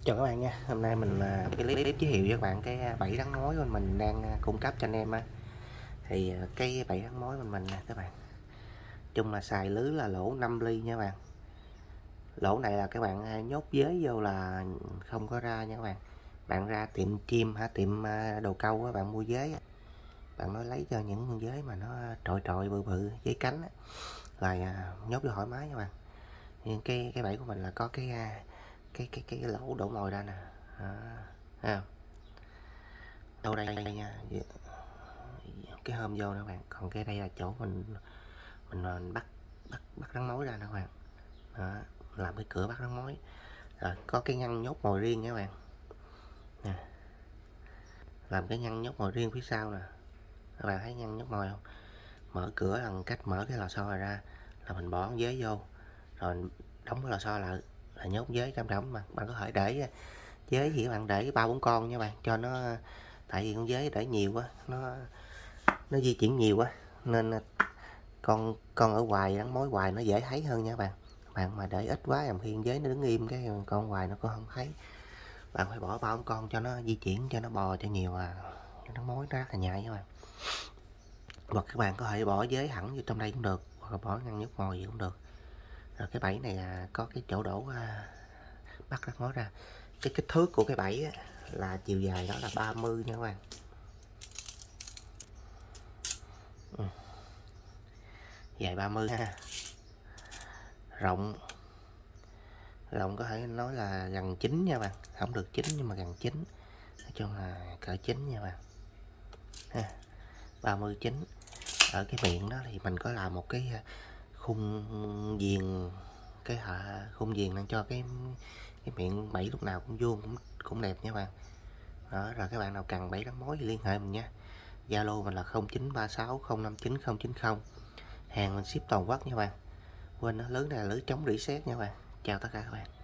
Chào các bạn nha, hôm nay mình cái clip giới thiệu với các bạn cái bẫy rắn mối của mình đang cung cấp cho anh em á. Thì cái bẫy rắn mối của mình nè các bạn, chung là xài lưới là lỗ 5 ly nha các bạn. Lỗ này là các bạn nhốt giới vô là không có ra nha các bạn. Bạn ra tiệm chim tiệm đồ câu á, bạn mua giới á, bạn nói lấy cho những con giới mà nó trội trội bự bự với cánh á, là nhốt vô thoải mái nha các bạn. Nhưng cái bẫy của mình là có cái lỗ đổ mồi ra nè. Đó. Thấy không? Đâu đây nha, cái hôm vô nè các bạn, còn cái đây là chỗ mình bắt rắn mối ra nè các bạn. Đó, làm cái cửa bắt rắn mối, rồi có cái ngăn nhốt mồi riêng nha các bạn nè, làm cái ngăn nhốt mồi riêng phía sau nè. Các bạn thấy ngăn nhốt mồi không? Mở cửa bằng cách mở cái lò xo này ra là mình bỏ giới vô, rồi đóng cái lò xo lại là nhốt giới trong đóng. Mà bạn có thể để giới thì các bạn để 3-4 con nha bạn, cho nó, tại vì con giới để nhiều quá nó di chuyển nhiều quá nên con ở ngoài rắn mối hoài nó dễ thấy hơn nha bạn. Bạn mà để ít quá làm khi con giới nó đứng im cái con ngoài nó cũng không thấy. Bạn phải bỏ 3-4 con cho nó di chuyển, cho nó bò cho nhiều, rắn mối nó rất là nhạy các bạn. Hoặc các bạn có thể bỏ giới hẳn vô trong đây cũng được, hoặc là bỏ ngăn nhốt mồi gì cũng được. Rồi cái bẫy này có cái chỗ đổ bắt rắn mối ra. Cái kích thước của cái bẫy là chiều dài đó là 30 nha các bạn. Dài 30 ha. Rộng có thể nói là gần 9 nha bạn, không được 9 nhưng mà gần 9, nói chung là cỡ 9 nha bạn ha. 39. Ở cái miệng đó thì mình có làm một cái khung viền, khung viền đang cho cái miệng bẫy lúc nào cũng vuông, cũng đẹp nha bạn. Đó, rồi các bạn nào cần bẫy rắn mối thì liên hệ mình nha. Zalo mình là 0936059090, hàng mình ship toàn quốc nha bạn. Quên đó, lưới này là lưới chống rỉ sét nha bạn. Chào tất cả các bạn.